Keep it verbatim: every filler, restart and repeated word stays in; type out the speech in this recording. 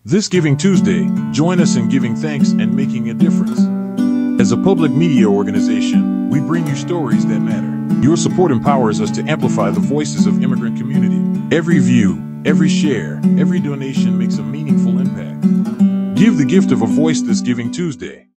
This Giving Tuesday, join us in giving thanks and making a difference. As a public media organization, we bring you stories that matter. Your support empowers us to amplify the voices of immigrant community. Every view, every share, every donation makes a meaningful impact. Give the gift of a voice this Giving Tuesday.